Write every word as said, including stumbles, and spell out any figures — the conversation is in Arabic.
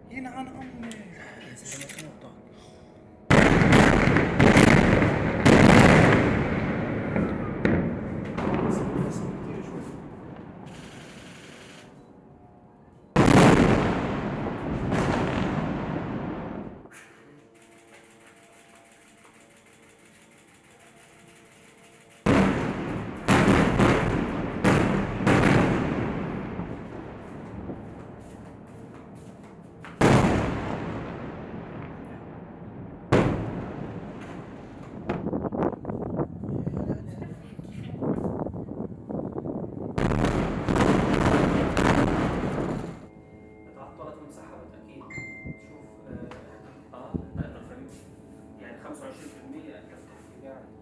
ينعن امك. يا سلام نقطة. تعطلت وانسحبت اكيد. شوف اه اه يعني خمسة وعشرين بالمية كانت يعني